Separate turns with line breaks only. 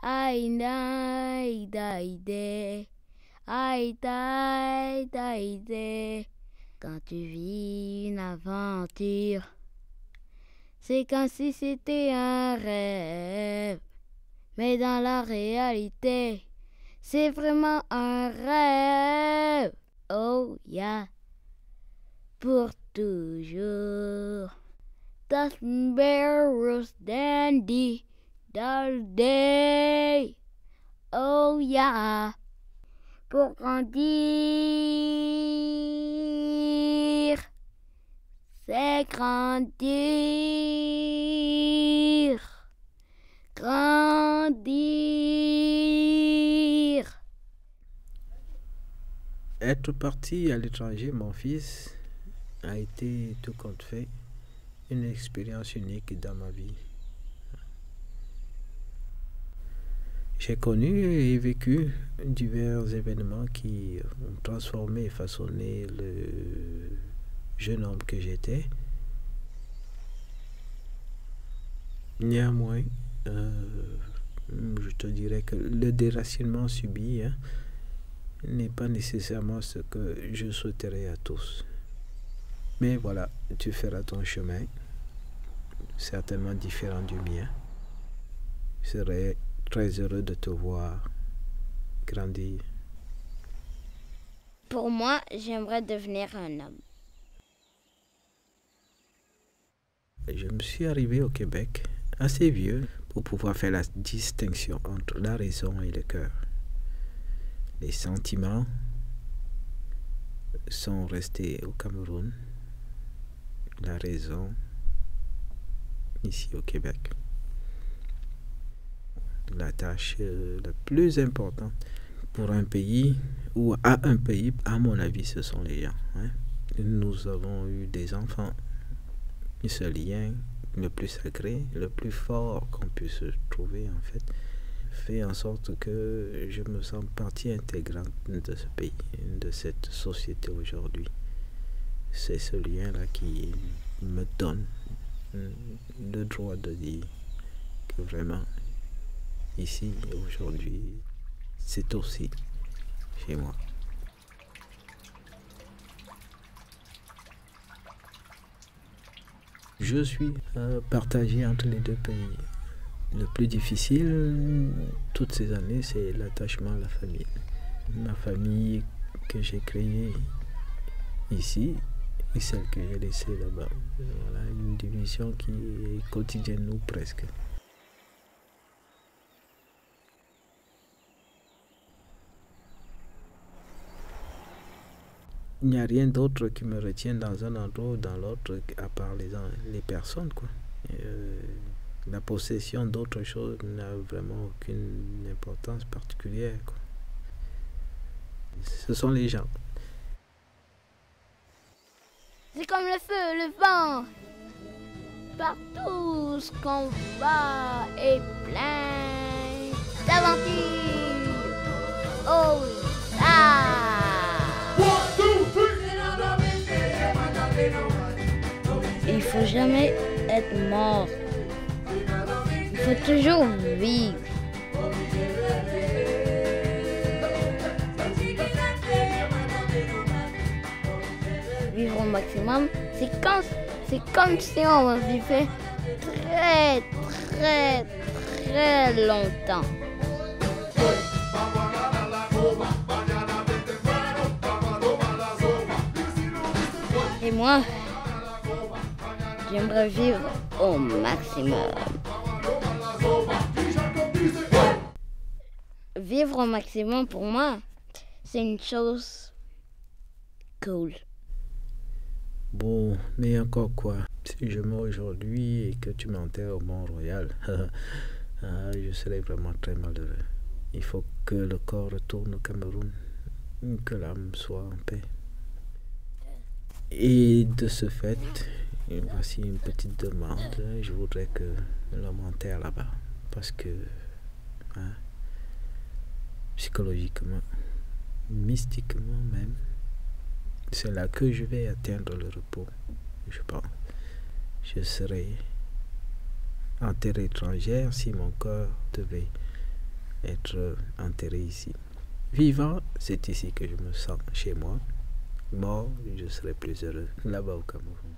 Aïe, aïe, aïe, aïe, aïe, aïe, aïe. Quand tu vis une aventure, c'est comme si c'était un rêve. Mais dans la réalité, c'est vraiment un rêve. Oh yeah, pour toujours. Das Barrows Dandy Day. Oh yeah, pour grandir, c'est grandir. Grandir.
Être parti à l'étranger, mon fils, a été tout compte fait une expérience unique dans ma vie. J'ai connu et vécu divers événements qui ont transformé et façonné le jeune homme que j'étais. Néanmoins, je te dirais que le déracinement subi n'est pas nécessairement ce que je souhaiterais à tous. Mais voilà, tu feras ton chemin, certainement différent du mien. Je serais très heureux de te voir grandir.
Pour moi, j'aimerais devenir un homme.
Je me suis arrivé au Québec assez vieux pour pouvoir faire la distinction entre la raison et le cœur. Les sentiments sont restés au Cameroun, la raison ici au Québec. La tâche la plus importante pour un pays ou à un pays, à mon avis, ce sont les gens. Nous avons eu des enfants. Ce lien le plus sacré, le plus fort qu'on puisse trouver en fait en sorte que je me sens partie intégrante de ce pays, de cette société aujourd'hui. C'est ce lien-là qui me donne le droit de dire que vraiment, ici, aujourd'hui, c'est aussi chez moi. Je suis partagé entre les deux pays. Le plus difficile, toutes ces années, c'est l'attachement à la famille. Ma famille que j'ai créée ici et celle que j'ai laissée là-bas. Voilà une division qui est quotidienne ou presque. Il n'y a rien d'autre qui me retient dans un endroit ou dans l'autre à part les personnes, quoi. La possession d'autre chose n'a vraiment aucune importance particulière, quoi. Ce sont les gens.
C'est comme le feu, le vent. Partout ce qu'on va est plein d'aventures. Oh yeah! Il faut jamais être mort. Il faut toujours vivre. Vivre au maximum, c'est comme si on vivait très longtemps. Et moi, j'aimerais vivre au maximum. Vivre au maximum pour moi, c'est une chose cool.
Bon, mais encore quoi? Si je meurs aujourd'hui et que tu m'enterres au Mont-Royal, je serais vraiment très malheureux. Il faut que le corps retourne au Cameroun, que l'âme soit en paix. Et de ce fait, voici une petite demande. Je voudrais que l'homme m'enterre là-bas. Parce que, psychologiquement, mystiquement même, c'est là que je vais atteindre le repos, je pense. Je serai en terre étrangère si mon corps devait être enterré ici. Vivant, c'est ici que je me sens chez moi. Mort, je serai plus heureux là-bas au Cameroun.